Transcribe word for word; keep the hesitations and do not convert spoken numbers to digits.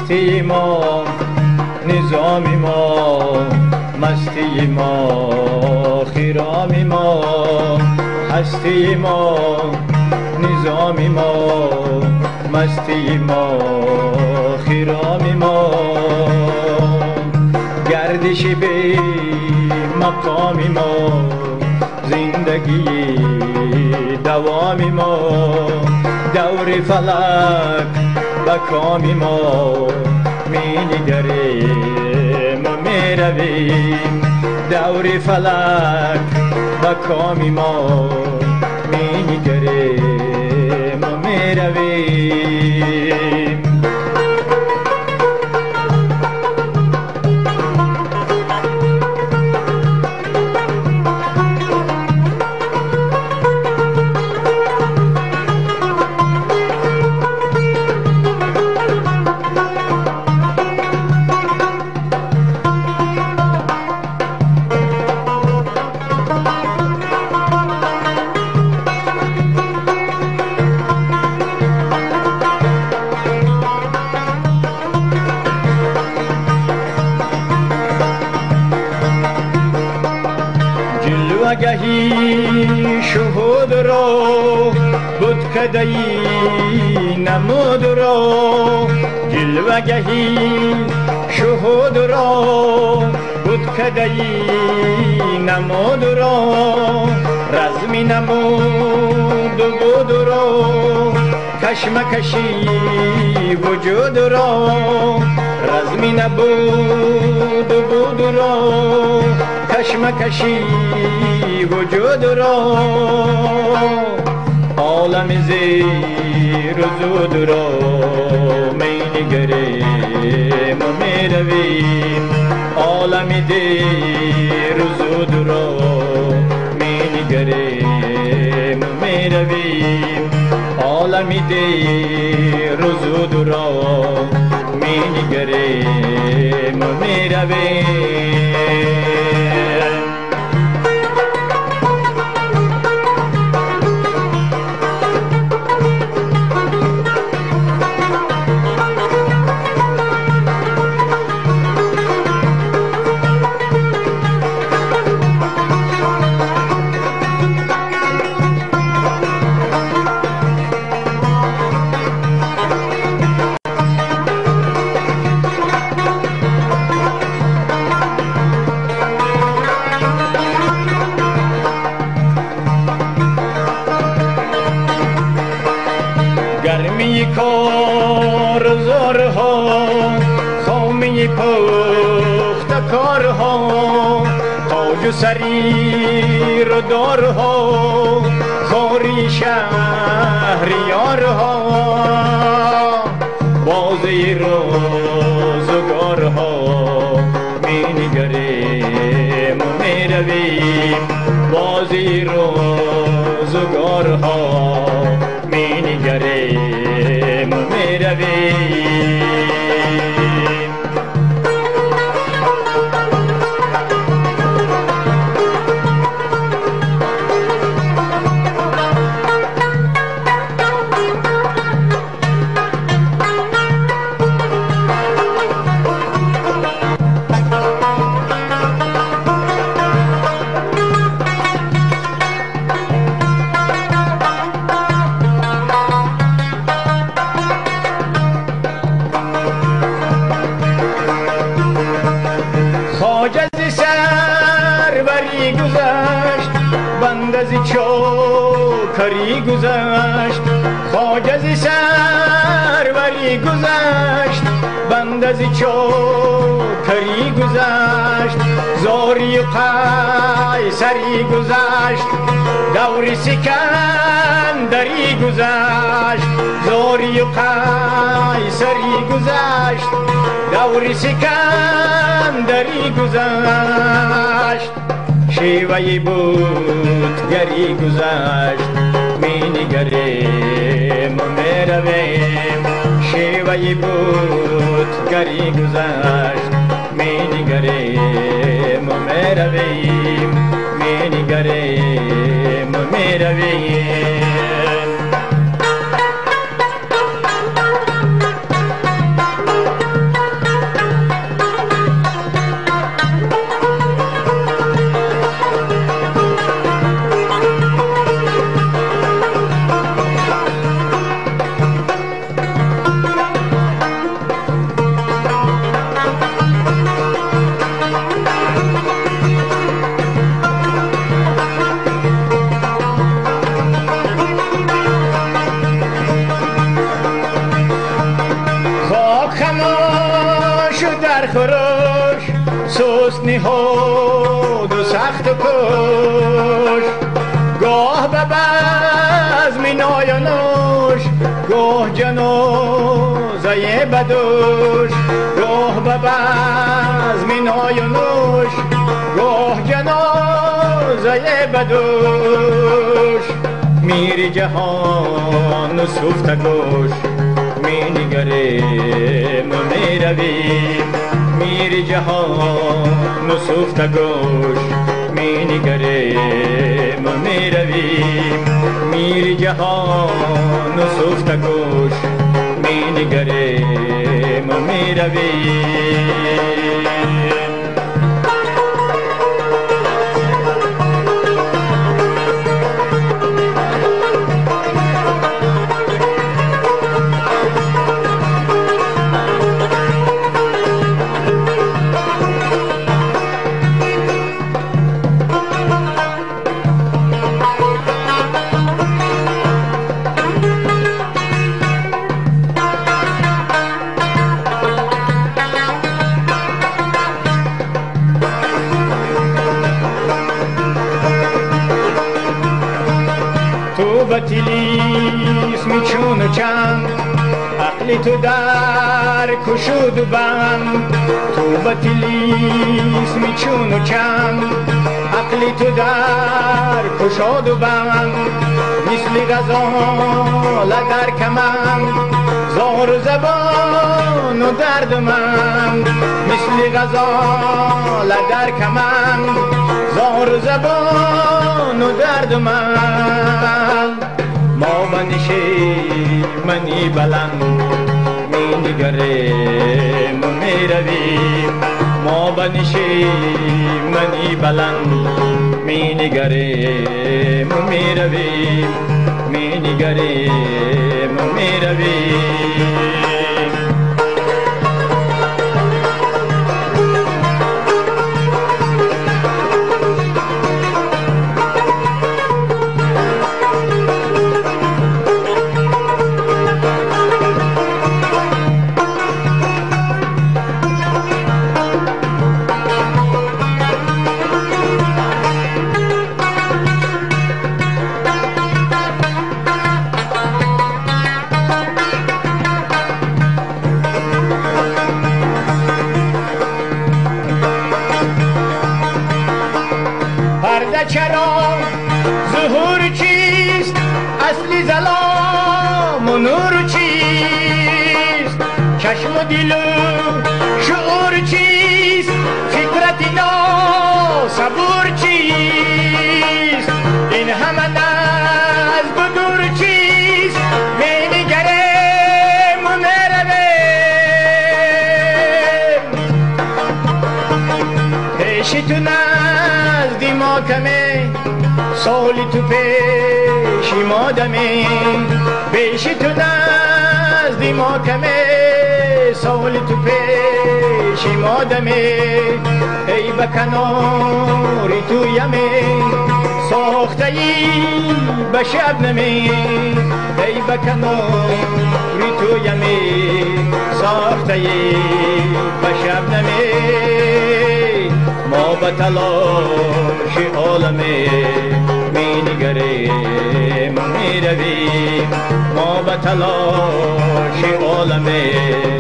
مستی ما نظام ما، مستی ما خیرام ما، هستی ما نظام ما، مستی ما خیرام ما، گردش به مقام ما، زندگی دوام ما، دور فلک به کام ما می نگریم و می رویم، دور فلک به کام ما می نگریم و می رویم. جلوگهی شهود را بود کدی نمود را، جلوگهی شهود را بود کدی نمود را، رزمی نمود بود را، کشمکشی وجود را، رزمی نبود بود را، کشمکشی وجود را، عالم زیر و زود را می نگریم و می رویم، عالم دیر و زود را می نگریم و می رویم، عالم دیر و زود را می نگریم و می رویم. گرمی کار زارها، خامی پخت کارها، تاج و سریر و دارها، خاری شهریارها، بازی روزگارها می نگریم و می رویم، بازی روزگارها می نگریم و می رویم. خواجه سروری گذشت، بند از چاکری گذشت، خواجه سروری گذشت، بند از چاکری گذشت، زاری و قیصری گذشت، دور سکندری گذشت، زاری و قیصری گذشت، دور سکندری گذشت، شیوه بودگری گذشت، می نگریم و می رویم، شیوه بودگری گذشت، می نگریم و می رویم، می نگریم و می رویم. سست نهاد و سخت و کش، گاه به بزم نای و نوش، گاه جنازه بدوش، گاه به بزم نای و نوش، گاه جنازه بدوش. میر جهان و سفته گوش، می نگریم و می رویم. میر جهان و سفته گوش، می نگریم و می رویم. میر جهان و سفته گوش، می نگریم و می رویم. بطلیسم چون و چند، عقل تو در کشود و بند. تو بطلیسم چون و چند، عقل تو در کشاد و بند. مثل غزال در کمند، زار و زبان و درد من. مثل غزال در کمند، زار و زبان و درد من. ما بنشیمنی بلند، می نگریم و می رویم. ما بنشیمنی بلند، می نگریم و می رویم. می نگریم و می رویم. چرا ظهور چیست؟ اصلی ظلام و نور چیست؟ چشم و دل و شعور چیست؟ فکرت نا صبور چیست؟ این همه ناز بدور چیست؟ می نگریم و می رویم. پیش تو نزدی ما کمی، سالی تو پیش ما دمی. پیش تو نزدی ما کمی، سالی تو پیش ما دمی. ای به کناری تو یمی، ساخته ای به شبنمی. ای به کناری تو یمی، ساخته ای به شبنمی. ما به تلاش عالمی می نگریم و می رویم. ما به تلاش عالمی